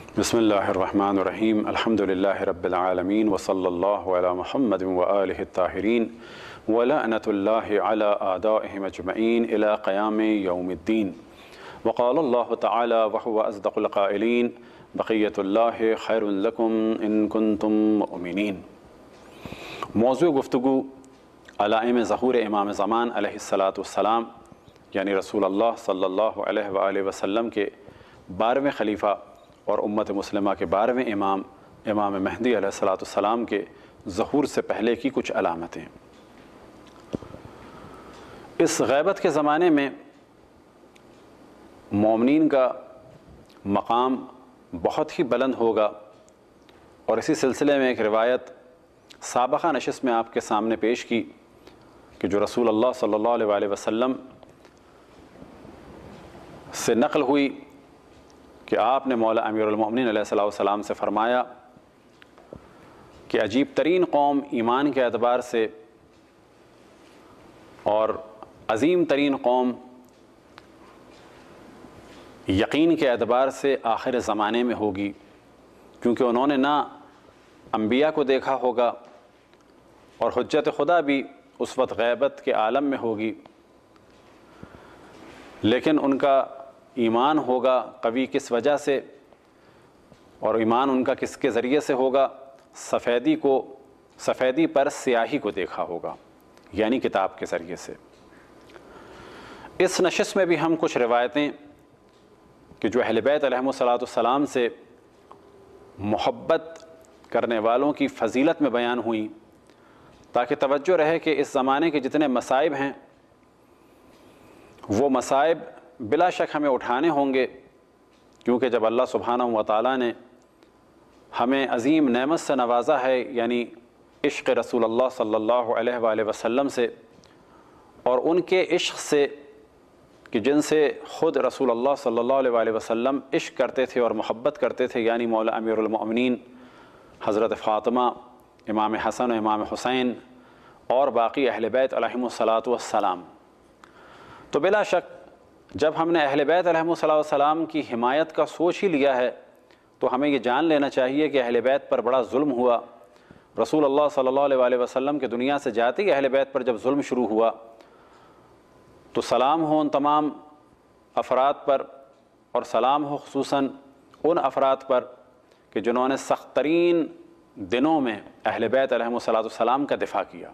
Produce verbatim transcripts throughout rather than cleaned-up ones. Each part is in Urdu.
بسم اللہ الرحمن الرحیم الحمد للہ رب العالمین وصلی اللہ علی محمد وآلہ الطاہرین ولعنۃ اللہ علی اعدائہم اجمعین الی قیام یوم الدین وقال اللہ تعالی وهو اصدق القائلین بقیۃ اللہ خیر لکم ان کنتم مؤمنین۔ موضوع گفتگو علائم ظہور امام زمان علیہ الصلاۃ والسلام یعنی رسول اللہ صلی اللہ علیہ وآلہ وسلم کے بارہویں خلیفہ اور امت مسلمہ کے بارہویں امام امام مہدی علیہ الصلاۃ والسلام کے ظہور سے پہلے کی کچھ علامتیں۔ اس غیبت کے زمانے میں مومنین کا مقام بہت ہی بلند ہوگا، اور اسی سلسلے میں ایک روایت سابقہ نشست میں آپ کے سامنے پیش کی کہ جو رسول اللہ صلی اللہ علیہ وآلہ وسلم سے نقل ہوئی کہ آپ نے مولا امیر المومنین علیہ الصلوۃ والسلام سے فرمایا کہ عجیب ترین قوم ایمان کے اعتبار سے اور عظیم ترین قوم یقین کے اعتبار سے آخر زمانے میں ہوگی، کیونکہ انہوں نے نہ انبیاء کو دیکھا ہوگا اور حجت خدا بھی اس وقت غیبت کے عالم میں ہوگی، لیکن ان کا ایمان ہوگا قوی کس وجہ سے، اور ایمان ان کا کس کے ذریعے سے ہوگا؟ سفیدی کو سفیدی پر سیاہی کو دیکھا ہوگا، یعنی کتاب کے ذریعے سے۔ اس نشست میں بھی ہم کچھ روایتیں کہ جو اہل بیت علیہم الصلوۃ والسلام سے محبت کرنے والوں کی فضیلت میں بیان ہوئیں، تاکہ توجہ رہے کہ اس زمانے کے جتنے مصائب ہیں وہ مصائب بلا شک ہمیں اٹھانے ہوں گے، کیونکہ جب اللہ سبحانہ و تعالیٰ نے ہمیں عظیم نعمت سے نوازا ہے، یعنی عشق رسول اللہ صلی اللہ علیہ وآلہ وسلم سے، اور ان کے عشق سے کہ جن سے خود رسول اللہ صلی اللہ علیہ وآلہ وسلم عشق کرتے تھے اور محبت کرتے تھے، یعنی مولا امیر المؤمنین حضرت فاطمہ، امام حسن و امام حسین اور باقی اہل بیت علیہم الصلوۃ والسلام۔ تو بلا شک جب ہم نے اہل بیت علیہم الصلوۃ والسلام کی حمایت کا سوچ ہی لیا ہے تو ہمیں یہ جان لینا چاہیے کہ اہل بیت پر بڑا ظلم ہوا۔ رسول اللہ صلی اللہ علیہ وآلہ وسلم کے دنیا سے جاتے ہی اہل بیت پر جب ظلم شروع ہوا تو سلام ہو ان تمام افراد پر، اور سلام ہو خصوصاً ان افراد پر کہ جنہوں نے سخت ترین دنوں میں اہل بیت علیہم الصلوۃ والسلام کا دفاع کیا،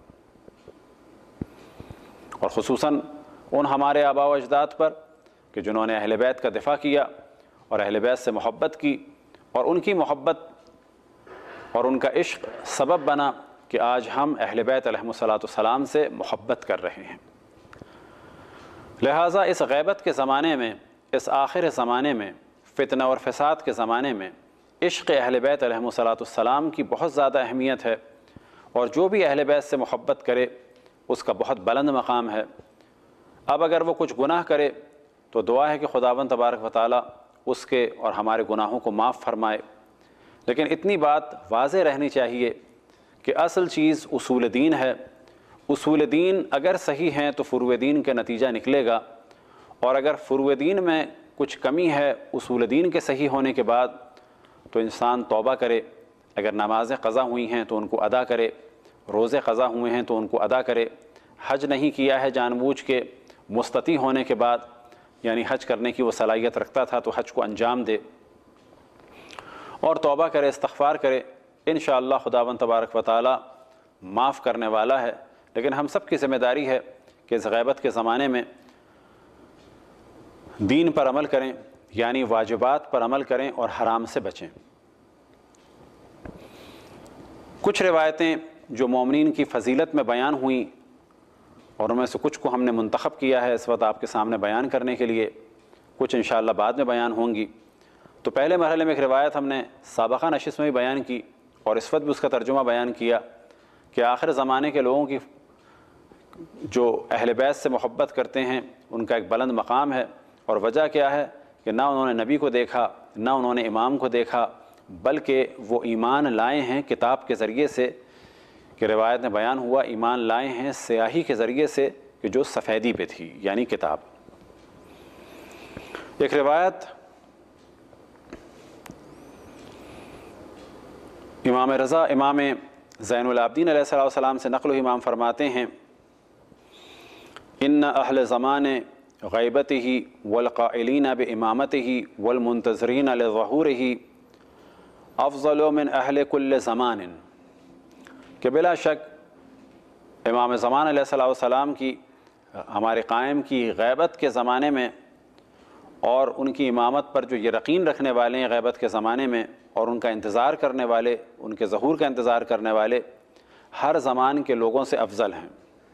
اور خصوصاً ان ہمارے آباء و اجداد پر کہ جنہوں نے اہل بیت کا دفاع کیا اور اہل بیت سے محبت کی، اور ان کی محبت اور ان کا عشق سبب بنا کہ آج ہم اہل بیت علیہم الصلوۃ والسلام سے محبت کر رہے ہیں۔ لہٰذا اس غیبت کے زمانے میں، اس آخر زمانے میں، فتنہ اور فساد کے زمانے میں عشق اہل بیت علیہم الصلوۃ والسلام کی بہت زیادہ اہمیت ہے، اور جو بھی اہل بیت سے محبت کرے اس کا بہت بلند مقام ہے۔ اب اگر وہ کچھ گناہ کرے تو دعا ہے کہ خداوند تبارک و تعالیٰ اس کے اور ہمارے گناہوں کو معاف فرمائے، لیکن اتنی بات واضح رہنی چاہیے کہ اصل چیز اصول دین ہے۔ اصول دین اگر صحیح ہیں تو فروع دین کا نتیجہ نکلے گا، اور اگر فروع دین میں کچھ کمی ہے اصول دین کے صحیح ہونے کے بعد تو انسان توبہ کرے۔ اگر نمازیں قضا ہوئی ہیں تو ان کو ادا کرے، روزے قضا ہوئے ہیں تو ان کو ادا کرے، حج نہیں کیا ہے جان بوجھ کے مستطیع ہونے کے بعد، یعنی حج کرنے کی وہ صلاحیت رکھتا تھا تو حج کو انجام دے اور توبہ کرے، استغفار کرے، انشاءاللہ خداوند تبارک و تعالیٰ معاف کرنے والا ہے۔ لیکن ہم سب کی ذمہ داری ہے کہ اس غیبت کے زمانے میں دین پر عمل کریں، یعنی واجبات پر عمل کریں اور حرام سے بچیں۔ کچھ روایتیں جو مومنین کی فضیلت میں بیان ہوئیں، اور ان میں سے کچھ کو ہم نے منتخب کیا ہے اس وقت آپ کے سامنے بیان کرنے کے لیے، کچھ انشاءاللہ بعد میں بیان ہوں گی۔ تو پہلے مرحلے میں ایک روایت ہم نے سابقہ نشست میں بھی بیان کی اور اس وقت بھی اس کا ترجمہ بیان کیا کہ آخر زمانے کے لوگوں کی جو اہل بیت سے محبت کرتے ہیں ان کا ایک بلند مقام ہے، اور وجہ کیا ہے کہ نہ انہوں نے نبی کو دیکھا، نہ انہوں نے امام کو دیکھا، بلکہ وہ ایمان لائے ہیں کتاب کے ذریعے سے، کہ روایت میں بیان ہوا ایمان لائے ہیں سیاہی کے ذریعے سے کہ جو سفیدی پہ تھی، یعنی کتاب۔ ایک روایت امام رضا امام زین العابدین علیہ الصلوۃ والسلام سے نقل و امام فرماتے ہیں ان اہل زمان غیبتہ والقائلین بامامتہ والمنتظرین لظہورہ افضل من اہل کل زمان، کہ بلا شک امام زمان علیہ الصلوۃ والسلام کی ہمارے قائم کی غیبت کے زمانے میں اور ان کی امامت پر جو یقین رکھنے والے ہیں غیبت کے زمانے میں اور ان کا انتظار کرنے والے، ان کے ظہور کا انتظار کرنے والے ہر زمان کے لوگوں سے افضل ہیں۔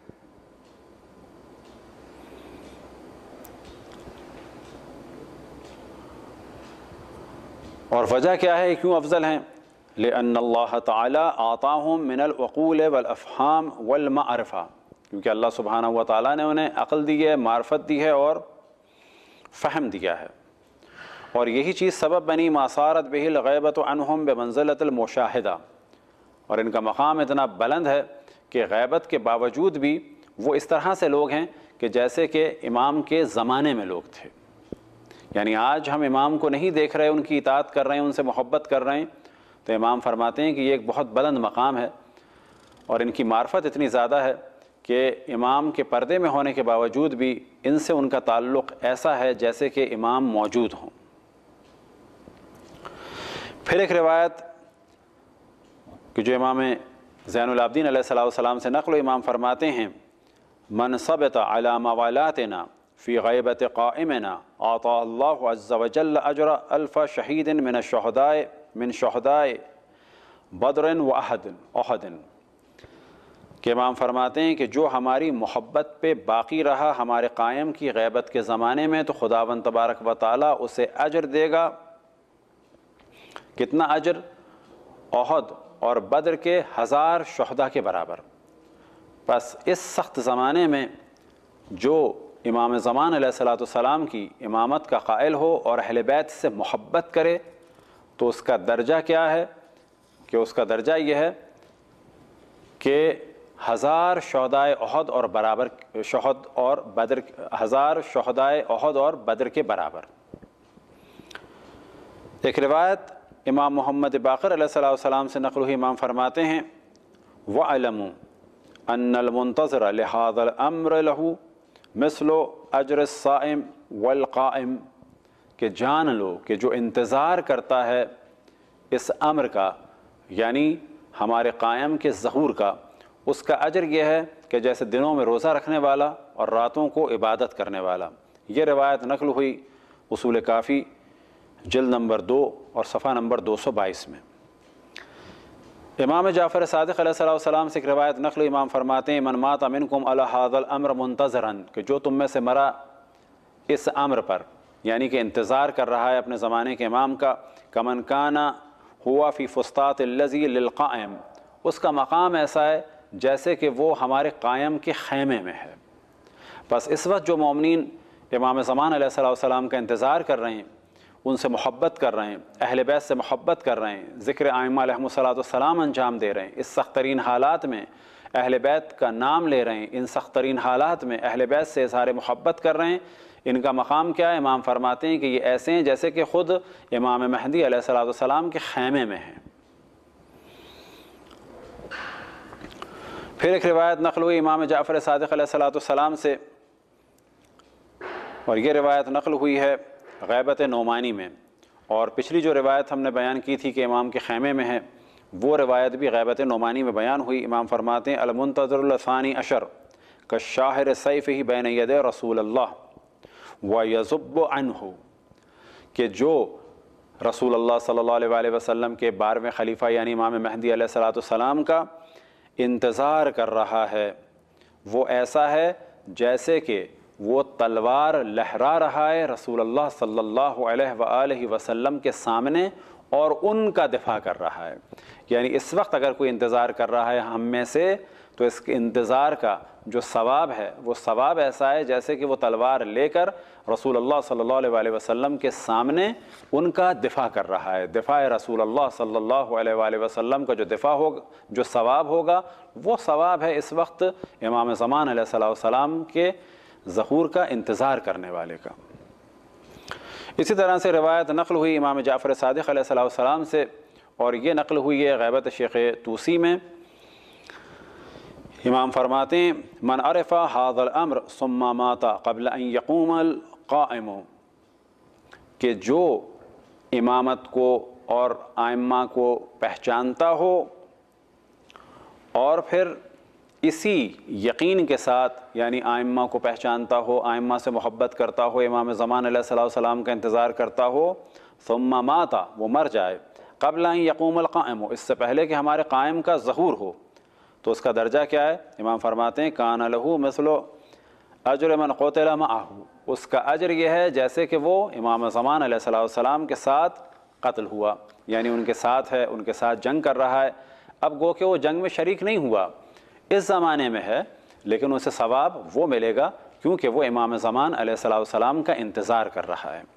اور وجہ کیا ہے کیوں افضل ہیں؟ لأن اللہ تعالی اعطاہم من العقول والافہام والمعرفہ، کیونکہ اللہ سبحانہ و تعالیٰ نے انہیں عقل دی ہے، معرفت دی ہے اور فہم دیا ہے، اور یہی چیز سبب بنی ما صارت بہ الغیبۃ عنہم بمنزلۃ المشاہدہ، اور ان کا مقام اتنا بلند ہے کہ غیبت کے باوجود بھی وہ اس طرح سے لوگ ہیں کہ جیسے کہ امام کے زمانے میں لوگ تھے۔ یعنی آج ہم امام کو نہیں دیکھ رہے، ان کی اطاعت کر رہے ہیں، ان سے محبت کر رہے ہیں، تو امام فرماتے ہیں کہ یہ ایک بہت بلند مقام ہے، اور ان کی معرفت اتنی زیادہ ہے کہ امام کے پردے میں ہونے کے باوجود بھی ان سے ان کا تعلق ایسا ہے جیسے کہ امام موجود ہوں۔ پھر ایک روایت کہ جو امام زین العابدین علیہ الصلوۃ والسلام سے نقل و امام فرماتے ہیں من ثبت علی موالاتنا فی غیبت قائمنا اعطى اللہ عز وجل اجر الف شہید من الشہداء من شہداء بدر و احد احد، کہ امام فرماتے ہیں کہ جو ہماری محبت پہ باقی رہا ہمارے قائم کی غیبت کے زمانے میں تو خداوند تبارک و تعالیٰ اسے اجر دے گا۔ کتنا اجر؟ احد اور بدر کے ہزار شہداء کے برابر۔ بس اس سخت زمانے میں جو امام زمان علیہ الصلوۃ والسلام کی امامت کا قائل ہو اور اہل بیت سے محبت کرے تو اس کا درجہ کیا ہے؟ کہ اس کا درجہ یہ ہے کہ ہزار شہدائے احد اور برابر شہد اور بدر ہزار شہدائے احد اور بدر کے برابر۔ ایک روایت امام محمد باقر علیہ الصلوۃ والسلام سے نقل ہوئی، امام فرماتے ہیں وَعَلَمُوا أَنَّ الْمُنْتَظِرَ لِهَذَا الْأَمْرِ لَهُ مِثْلُ أَجْرِ الصَّائِمِ وَالْقَائِمِ، کہ جان لو کہ جو انتظار کرتا ہے اس امر کا، یعنی ہمارے قائم کے ظہور کا، اس کا اجر یہ ہے کہ جیسے دنوں میں روزہ رکھنے والا اور راتوں کو عبادت کرنے والا۔ یہ روایت نقل ہوئی اصول کافی جلد نمبر دو اور صفحہ نمبر دو سو بائیس میں۔ امام جعفر صادق علیہ الصلوۃ والسلام سے ایک روایت نقل امام فرماتے ہیں من مات منکم علی ھذا الامر منتظرا، کہ جو تم میں سے مرا اس امر پر، یعنی کہ انتظار کر رہا ہے اپنے زمانے کے امام کا، کمن کان ہوا فی فسطاط الذی للقائم، اس کا مقام ایسا ہے جیسے کہ وہ ہمارے قائم کے خیمے میں ہے۔ بس اس وقت جو مومنین امام زمان علیہ الصلوۃ والسلام کا انتظار کر رہے ہیں، ان سے محبت کر رہے ہیں، اہل بیت سے محبت کر رہے ہیں، ذکر ائمہ علیہم الصلوۃ والسلام انجام دے رہے ہیں، اس سخت ترین حالات میں اہل بیت کا نام لے رہے ہیں، ان سخت ترین حالات میں اہل بیت سے اظہار محبت کر رہے ہیں، ان کا مقام کیا ہے؟ امام فرماتے ہیں کہ یہ ایسے ہیں جیسے کہ خود امام مہدی علیہ الصلوۃ والسلام کے خیمے میں ہیں۔ پھر ایک روایت نقل ہوئی امام جعفر صادق علیہ الصلوۃ والسلام سے، اور یہ روایت نقل ہوئی ہے غیبت نعمانی میں، اور پچھلی جو روایت ہم نے بیان کی تھی کہ امام کے خیمے میں ہے، وہ روایت بھی غیبت نعمانی میں بیان ہوئی۔ امام فرماتے ہیں المنتظر الثانی عشر کالشاہر سیفہ بین یدی رسول اللہ ویذب عنہ، کہ جو رسول اللہ صلی اللہ علیہ وآلہ وسلم کے بارہویں خلیفہ یعنی امام مہدی علیہ الصلوۃ والسلام کا انتظار کر رہا ہے، وہ ایسا ہے جیسے کہ وہ تلوار لہرا رہا ہے رسول اللہ صلی اللہ علیہ وآلہ وسلم کے سامنے اور ان کا دفاع کر رہا ہے۔ یعنی اس وقت اگر کوئی انتظار کر رہا ہے ہم میں سے تو اس کے انتظار کا جو ثواب ہے وہ ثواب ایسا ہے جیسے کہ وہ تلوار لے کر رسول اللہ صلی اللہ علیہ وآلہ وسلم کے سامنے ان کا دفاع کر رہا ہے۔ دفاع رسول اللہ صلی اللہ علیہ وآلہ وسلم کا جو دفاع ہوگا، جو ثواب ہوگا، وہ ثواب ہے اس وقت امام زمان علیہ الصلوۃ والسلام کے ظہور کا انتظار کرنے والے کا۔ اسی طرح سے روایت نقل ہوئی امام جعفر صادق علیہ السلام سے، اور یہ نقل ہوئی ہے غیبت شیخ طوسی میں۔ امام فرماتے ہیں من عرف هذا الامر ثم مات قبل ان يقوم القائم، کہ جو امامت کو اور ائمہ کو پہچانتا ہو اور پھر اسی یقین کے ساتھ، یعنی ائمہ کو پہچانتا ہو، ائمہ سے محبت کرتا ہو، امام زمان علیہ الصلوۃ والسلام کا انتظار کرتا ہو، ثم مات، وہ مر جائے، قبل ان یقوم القائم، اس سے پہلے کہ ہمارے قائم کا ظہور ہو، تو اس کا درجہ کیا ہے؟ امام فرماتے ہیں کان لہ مثل اجر من قتل معہ، اس کا اجر یہ ہے جیسے کہ وہ امام زمان علیہ الصلوۃ والسلام کے ساتھ قتل ہوا، یعنی ان کے ساتھ ہے، ان کے ساتھ جنگ کر رہا ہے۔ اب گو کہ وہ جنگ میں شریک نہیں ہوا، اس زمانے میں ہے، لیکن اسے ثواب وہ ملے گا کیونکہ وہ امام زمان علیہ الصلوۃ والسلام کا انتظار کر رہا ہے۔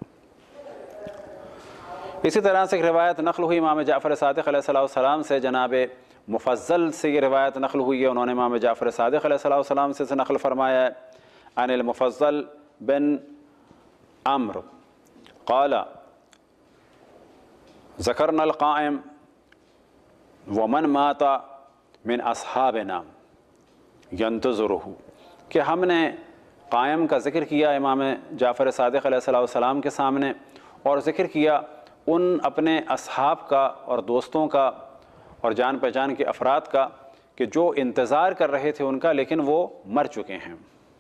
اسی طرح سے ایک روایت نقل ہوئی امام جعفر صادق علیہ الصلوۃ والسلام سے، جناب مفضل سے یہ روایت نقل ہوئی ہے، انہوں نے امام جعفر صادق علیہ الصلوۃ والسلام سے نقل فرمایا ہے، عن المفضل بن عمرو قال ذکرنا القائم ومن مات من اصحابنا ینتظرہ، کہ ہم نے قائم کا ذکر کیا امام جعفر صادق علیہ الصلوۃ والسلام کے سامنے، اور ذکر کیا ان اپنے اصحاب کا اور دوستوں کا اور جان پہچان کے افراد کا کہ جو انتظار کر رہے تھے ان کا، لیکن وہ مر چکے ہیں۔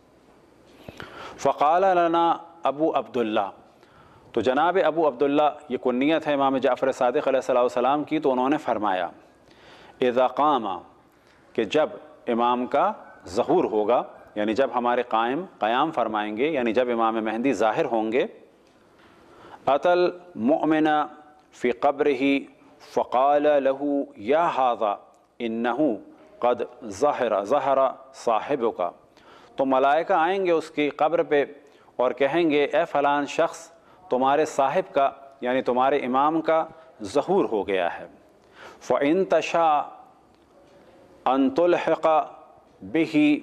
فقال لنا ابو عبداللہ، تو جناب ابو عبداللہ، یہ کنیت ہے امام جعفر صادق علیہ الصلوۃ والسلام کی، تو انہوں نے فرمایا اذا قام، کہ جب امام کا ظہور ہوگا، یعنی جب ہمارے قائم قیام فرمائیں گے، یعنی جب امام مہدی ظاہر ہوں گے، اتل مؤمن فی قبرہ فقال له یا ھذا انہ قد ظہر ظہر صاحبک، تو ملائکہ آئیں گے اس کی قبر پہ اور کہیں گے اے فلان شخص، تمہارے صاحب کا یعنی تمہارے امام کا ظہور ہو گیا ہے۔ فَإِن تَشَاءَ أَن تُلْحِقَ بِهِ،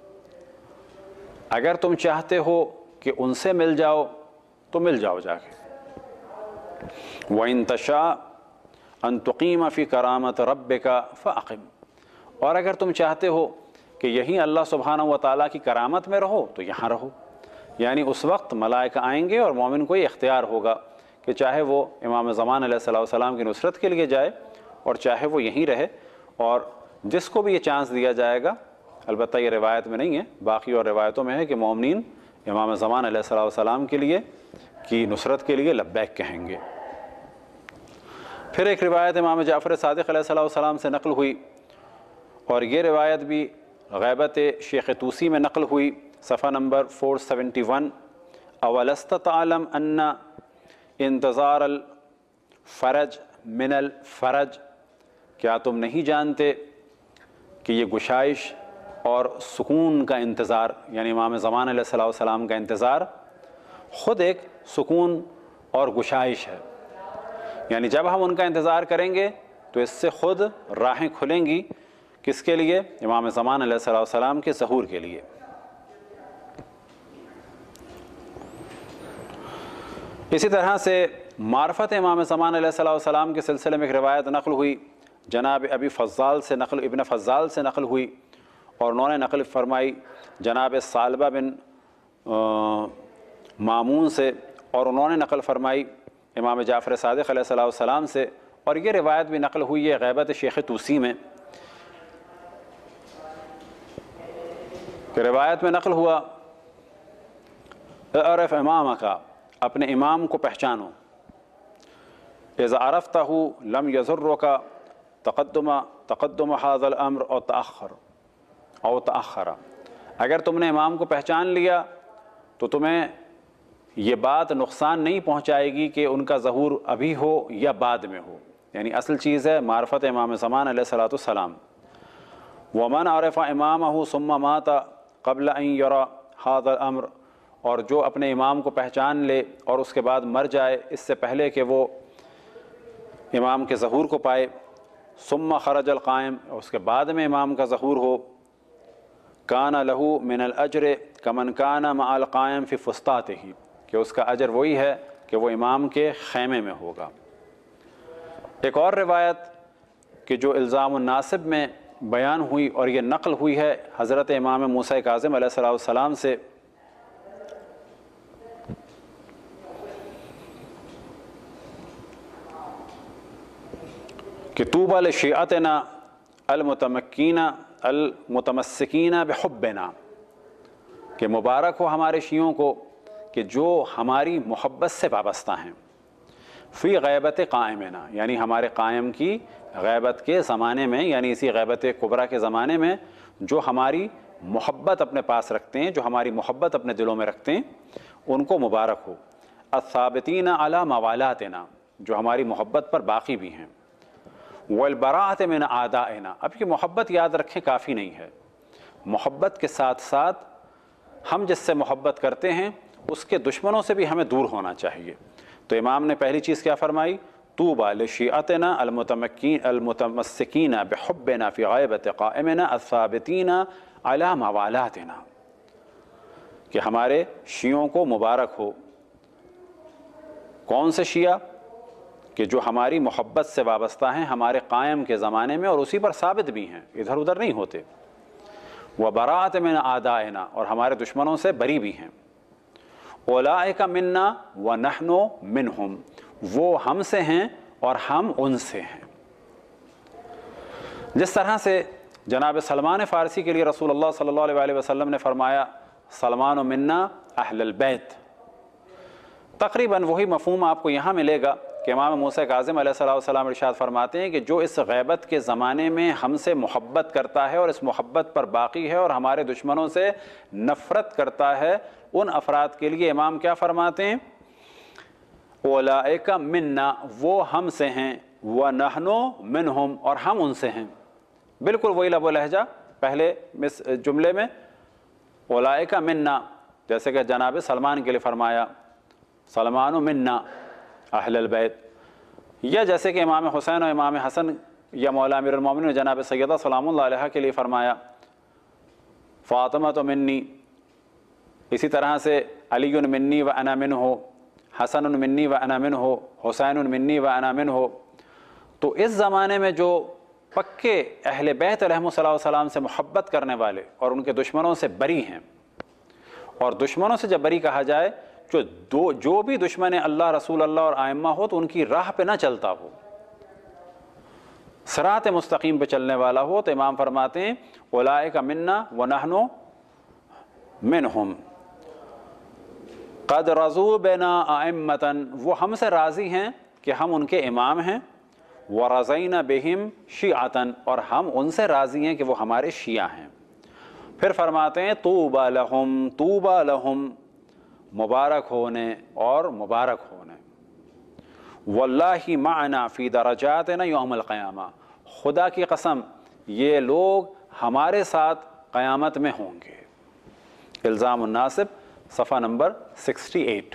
اگر تم چاہتے ہو کہ ان سے مل جاؤ تو مل جاؤ جا کے۔ وَإِن تَشَاءَ أَن تُقِيمَ فِي كَرَامَةِ رَبِّكَ فَأَقِمْ، اور اگر تم چاہتے ہو کہ یہیں اللہ سبحانہ و تعالیٰ کی کرامت میں رہو تو یہاں رہو، یعنی اس وقت ملائکہ آئیں گے اور مومن کو یہ اختیار ہوگا کہ چاہے وہ امام زمان علیہ الصلوۃ والسلام کی نصرت کے لیے جائے اور چاہے وہ یہیں رہے، اور جس کو بھی یہ چانس دیا جائے گا، البتہ یہ روایت میں نہیں ہے، باقی اور روایتوں میں ہے کہ مومنین امام زمان علیہ الصلوۃ والسلام کے لیے کی نصرت کے لیے لبیک کہیں گے۔ پھر ایک روایت امام جعفر صادق علیہ الصلوۃ والسلام سے نقل ہوئی، اور یہ روایت بھی غیبت شیخ طوسی میں نقل ہوئی، صفحہ نمبر چار سو اکہتر، اولست تعلم ان انتظار الفرج من الفرج، کیا تم نہیں جانتے کہ یہ گشائش اور سکون کا انتظار، یعنی امام زمان علیہ الصلوۃ والسلام کا انتظار خود ایک سکون اور گشائش ہے، یعنی جب ہم ان کا انتظار کریں گے تو اس سے خود راہیں کھلیں گی، کس کے لیے؟ امام زمان علیہ الصلوۃ والسلام کے ظہور کے لیے۔ اسی طرح سے معرفت امام زمان علیہ الصلوۃ والسلام کے سلسلے میں ایک روایت نقل ہوئی، جناب ابی فضال سے نقل ابن فضال سے نقل ہوئی، اور انہوں نے نقل فرمائی جناب ثعلبہ بن مامون سے، اور انہوں نے نقل فرمائی امام جعفر صادق علیہ الصلوۃ والسلام سے، اور یہ روایت بھی نقل ہوئی ہے غیبت شیخ طوسی میں، کہ روایت میں نقل ہوا اعرف امامک، اپنے امام کو پہچانو، اذا عرفتہ لم یضرک تقدم تقدم هذا الامر او تاخر او تاخر، اگر تم نے امام کو پہچان لیا تو تمہیں یہ بات نقصان نہیں پہنچائے گی کہ ان کا ظہور ابھی ہو یا بعد میں ہو، یعنی اصل چیز ہے معرفت امام زمان علیہ الصلوۃ والسلام۔ ومن عرف امامہ ثم مات قبل ان یری هذا الامر، اور جو اپنے امام کو پہچان لے اور اس کے بعد مر جائے اس سے پہلے کہ وہ امام کے ظہور کو پائے، ثم خرج القائم، اس کے بعد میں امام کا ظہور ہو، کان لہ من الاجر کمن کان مع القائم فی فسطاطہ، کہ اس کا اجر وہی ہے کہ وہ امام کے خیمے میں ہوگا۔ ایک اور روایت کہ جو الزام الناصب میں بیان ہوئی اور یہ نقل ہوئی ہے حضرت امام موسیٰ کاظم علیہ السلام سے، کہ طوبی لشیعتنا المتمکین المتمسکین بحبنا، کہ مبارک ہو ہمارے شیعوں کو کہ جو ہماری محبت سے وابستہ ہیں، فی غیبت قائمنا، یعنی ہمارے قائم کی غیبت کے زمانے میں، یعنی اسی غیبت کبریٰ کے زمانے میں جو ہماری محبت اپنے پاس رکھتے ہیں، جو ہماری محبت اپنے دلوں میں رکھتے ہیں، ان کو مبارک ہو۔ الثابتین علی موالاتنا، جو ہماری محبت پر باقی بھی ہیں۔ والبراءۃ من اعدائنا، اب یہ محبت یاد رکھیں کافی نہیں ہے، محبت کے ساتھ ساتھ ہم جس سے محبت کرتے ہیں اس کے دشمنوں سے بھی ہمیں دور ہونا چاہیے۔ تو امام نے پہلی چیز کیا فرمائی؟ طوبی لشیعتنا المتمکین المتمسکین بحبنا فی غیبت قائمنا الثابتین علی موالاتنا، کہ ہمارے شیعوں کو مبارک ہو۔ کون سے شیعہ؟ کہ جو ہماری محبت سے وابستہ ہیں ہمارے قائم کے زمانے میں اور اسی پر ثابت بھی ہیں، ادھر ادھر نہیں ہوتے۔ وبراءۃ من اعدائنا، اور ہمارے دشمنوں سے بری بھی ہیں۔ اولئک منا ونحن منہم، وہ ہم سے ہیں اور ہم ان سے ہیں۔ جس طرح سے جناب سلمان فارسی کے لیے رسول اللہ صلی اللہ علیہ وآلہ وسلم نے فرمایا سلمان منا اہل البیت، تقریباً وہی مفہوم آپ کو یہاں ملے گا کہ امام موسیٰ کاظم علیہ السلام ارشاد فرماتے ہیں کہ جو اس غیبت کے زمانے میں ہم سے محبت کرتا ہے اور اس محبت پر باقی ہے اور ہمارے دشمنوں سے نفرت کرتا ہے، ان افراد کے لیے امام کیا فرماتے ہیں؟ اولئک منا، وہ ہم سے ہیں، ونحن منہم، اور ہم ان سے ہیں۔ بالکل وہی لب و لہجہ پہلے جملے میں، اولئک منا، جیسے کہ جناب سلمان کے لیے فرمایا سلمان منا اہل البیت، یا جیسے کہ امام حسین و امام حسن یا مولا امیر المومنین جناب سیدہ سلام اللہ علیہ کے لیے فرمایا فاطمہ تو منی، اسی طرح سے علی منی و انا منہ، حسن منی و انا منہ، حسین منی و انا منہ۔ تو اس زمانے میں جو پکے اہل بیت علیہم السلام سے محبت کرنے والے اور ان کے دشمنوں سے بری ہیں، اور دشمنوں سے جب بری کہا جائے جو دو جو بھی دشمن اللہ رسول اللہ اور آئمہ ہو تو ان کی راہ پہ نہ چلتا ہو، صراط مستقیم پہ چلنے والا ہو، تو امام فرماتے ہیں اولئک منا ونحن منہم قد رضوا بنا ائمۃ، وہ ہم سے راضی ہیں کہ ہم ان کے امام ہیں، ورضینا بہم شیعۃ، اور ہم ان سے راضی ہیں کہ وہ ہمارے شیعہ ہیں۔ پھر فرماتے ہیں طوبی لہم طوبی لہم، مبارک ہونے اور مبارک ہونے۔ واللہ معنا فی درجاتنا یوم القیامہ، خدا کی قسم یہ لوگ ہمارے ساتھ قیامت میں ہوں گے۔ الزام الناصب صفحہ نمبر سکسٹی ایٹ۔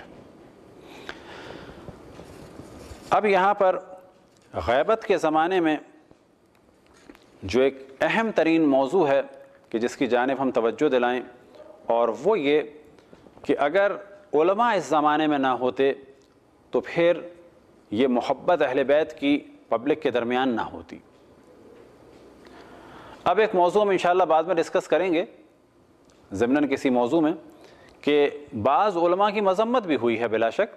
اب یہاں پر غیبت کے زمانے میں جو ایک اہم ترین موضوع ہے کہ جس کی جانب ہم توجہ دلائیں، اور وہ یہ کہ اگر علماء اس زمانے میں نہ ہوتے تو پھر یہ محبت اہل بیت کی پبلک کے درمیان نہ ہوتی۔ اب ایک موضوع ہم انشاءاللہ بعد میں ڈسکس کریں گے ضمناً کسی موضوع میں، کہ بعض علماء کی مذمت بھی ہوئی ہے بلا شک،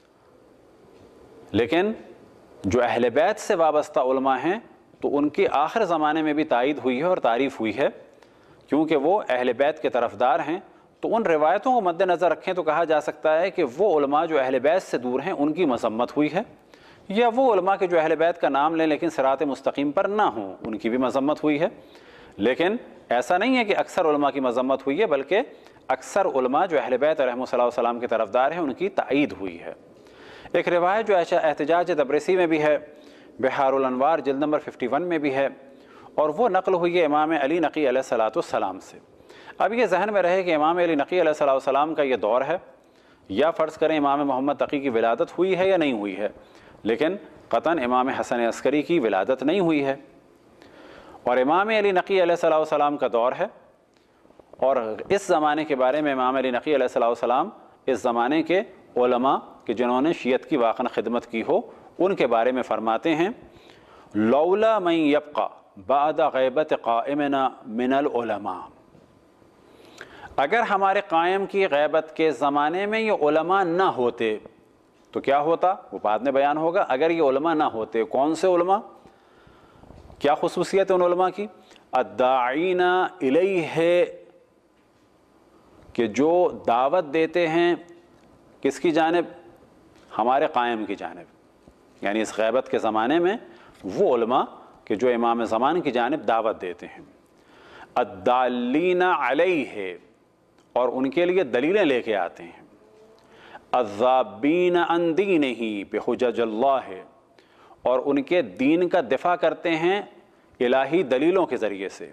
لیکن جو اہل بیت سے وابستہ علماء ہیں تو ان کی آخر زمانے میں بھی تائید ہوئی ہے اور تعریف ہوئی ہے، کیونکہ وہ اہل بیت کے طرفدار ہیں۔ تو ان روایتوں کو مد نظر رکھیں تو کہا جا سکتا ہے کہ وہ علماء جو اہل بیت سے دور ہیں ان کی مذمت ہوئی ہے، یا وہ علماء کے جو اہل بیت کا نام لیں لیکن صراط مستقیم پر نہ ہوں ان کی بھی مذمت ہوئی ہے۔ لیکن ایسا نہیں ہے کہ اکثر علماء کی مذمت ہوئی ہے، بلکہ اکثر علماء جو اہل بیت علیہم السلام کے طرفدار ہیں ان کی تائید ہوئی ہے۔ ایک روایت جو احتجاج تبریسی میں بھی ہے، بحار الانوار جلد نمبر اکیاون میں بھی ہے، اور وہ نقل ہوئی ہے امام علی نقی علیہ الصلوۃ والسلام سے۔ اب یہ ذہن میں رہے کہ امام علی نقی علیہ الصلوۃ والسلام کا یہ دور ہے، یا فرض کریں امام محمد تقی کی ولادت ہوئی ہے یا نہیں ہوئی ہے، لیکن قطعاً امام حسن عسکری کی ولادت نہیں ہوئی ہے، اور امام علی نقی علیہ الصلوۃ والسلام کا دور ہے۔ اور اس زمانے کے بارے میں امام علی نقی علیہ الصلوۃ والسلام اس زمانے کے علماء کہ جنہوں نے شیعت کی واقعاً خدمت کی ہو ان کے بارے میں فرماتے ہیں لولا من یبقى بعد غیبت قائمنا من العلماء، اگر ہمارے قائم کی غیبت کے زمانے میں یہ علماء نہ ہوتے تو کیا ہوتا، وہ بعد میں بیان ہوگا۔ اگر یہ علماء نہ ہوتے، کون سے علماء، کیا خصوصیت ان علماء کی؟ الداعین الیہ، کہ جو دعوت دیتے ہیں کس کی جانب، ہمارے قائم کی جانب، یعنی اس غیبت کے زمانے میں وہ علماء کہ جو امام زمان کی جانب دعوت دیتے ہیں۔ الدالین علیہ، اور ان کے لیے دلیلیں لے کے آتے ہیں۔ الذابین عن دینہ بحجج اللہ، اور ان کے دین کا دفاع کرتے ہیں الہی دلیلوں کے ذریعے سے۔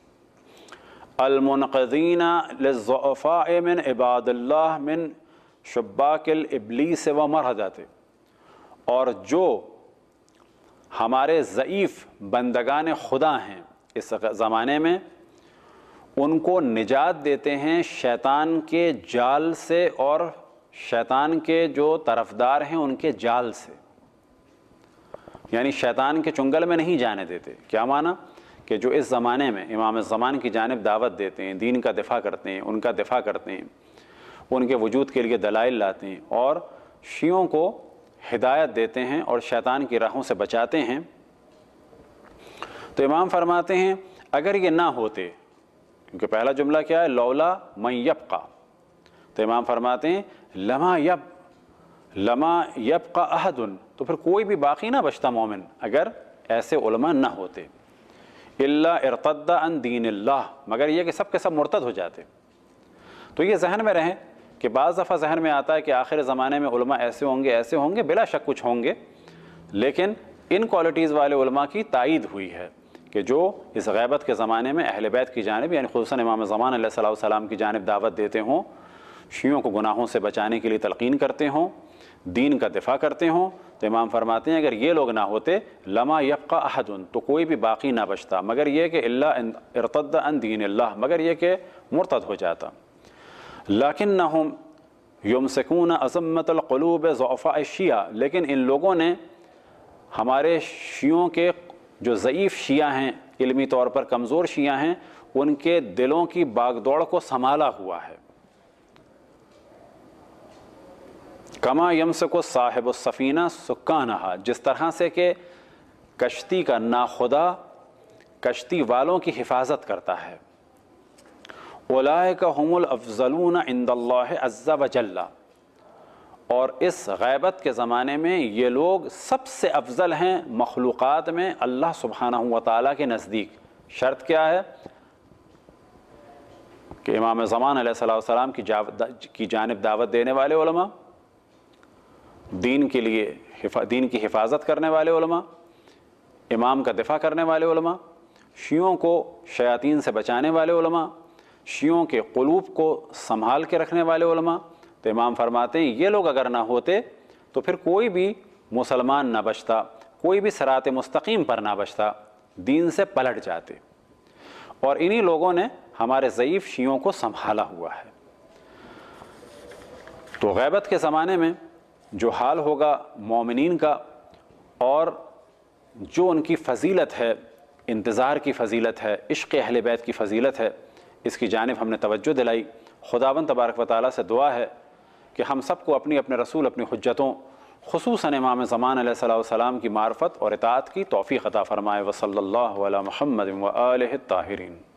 المنقذین للضعفاء من عباد اللہ من شباک الابلیس ومرہدات، اور جو ہمارے ضعیف بندگان خدا ہیں اس زمانے میں، ان کو نجات دیتے ہیں شیطان کے جال سے اور شیطان کے جو طرفدار ہیں ان کے جال سے، یعنی شیطان کے چنگل میں نہیں جانے دیتے۔ کیا معنی؟ کہ جو اس زمانے میں امام زمان کی جانب دعوت دیتے ہیں، دین کا دفاع کرتے ہیں، ان کا دفاع کرتے ہیں، ان کے وجود کے لیے دلائل لاتے ہیں اور شیعوں کو ہدایت دیتے ہیں اور شیطان کی راہوں سے بچاتے ہیں، تو امام فرماتے ہیں اگر یہ نہ ہوتے، کیونکہ پہلا جملہ کیا ہے، لولا من یبقى، تو امام فرماتے ہیں لما یب لما یبقى احد، تو پھر کوئی بھی باقی نہ بچتا مومن اگر ایسے علماء نہ ہوتے۔ الا ارتد عن دین اللہ، مگر یہ کہ سب کے سب مرتد ہو جاتے۔ تو یہ ذہن میں رہیں کہ بعض دفعہ ذہن میں آتا ہے کہ آخر زمانے میں علماء ایسے ہوں گے ایسے ہوں گے، بلا شک کچھ ہوں گے، لیکن ان کوالٹیز والے علماء کی تائید ہوئی ہے کہ جو اس غیبت کے زمانے میں اہل بیت کی جانب، یعنی خصوصاً امام زمان علیہ الصلوۃ والسلام کی جانب دعوت دیتے ہوں، شیعوں کو گناہوں سے بچانے کے لیے تلقین کرتے ہوں، دین کا دفاع کرتے ہوں، تو امام فرماتے ہیں اگر یہ لوگ نہ ہوتے لما یبقى احد، تو کوئی بھی باقی نہ بچتا، مگر یہ کہ الا ارتد عن دین اللہ، مگر یہ کہ مرتد ہو جاتا۔ لیکنہم یمسکون عظمت القلوب ضعفاء الشیعہ، لیکن ان لوگوں نے ہمارے شیعوں کے جو ضعیف شیعہ ہیں، علمی طور پر کمزور شیعہ ہیں، ان کے دلوں کی باغ دوڑ کو سنبھالا ہوا ہے۔ کما یمسک صاحب السفینہ سکانہا، جس طرح سے کہ کشتی کا ناخدا کشتی والوں کی حفاظت کرتا ہے۔ اولئک هم الافضلون عند اللہ عز وجل، اور اس غیبت کے زمانے میں یہ لوگ سب سے افضل ہیں مخلوقات میں اللہ سبحانہ و تعالیٰ کے نزدیک۔ شرط کیا ہے؟ کہ امام زمان علیہ السلام کی جانب دعوت دینے والے علماء، دین کے لیے دین کی حفاظت کرنے والے علماء، امام کا دفاع کرنے والے علماء، شیعوں کو شیاطین سے بچانے والے علماء، شیعوں کے قلوب کو سنبھال کے رکھنے والے علماء، تو امام فرماتے ہیں یہ لوگ اگر نہ ہوتے تو پھر کوئی بھی مسلمان نہ بچتا، کوئی بھی صراط مستقیم پر نہ بچتا، دین سے پلٹ جاتے، اور انہی لوگوں نے ہمارے ضعیف شیعوں کو سنبھالا ہوا ہے۔ تو غیبت کے زمانے میں جو حال ہوگا مومنین کا، اور جو ان کی فضیلت ہے، انتظار کی فضیلت ہے، عشق اہل بیت کی فضیلت ہے، اس کی جانب ہم نے توجہ دلائی۔ خداوند تبارک و تعالیٰ سے دعا ہے کہ ہم سب کو اپنی اپنے رسول، اپنی حجتوں، خصوصاً امام زمان علیہ الصلوۃ والسلام کی معرفت اور اطاعت کی توفیق عطا فرمائے۔ وصلی اللہ علی محمد و آلہ الطاہرین۔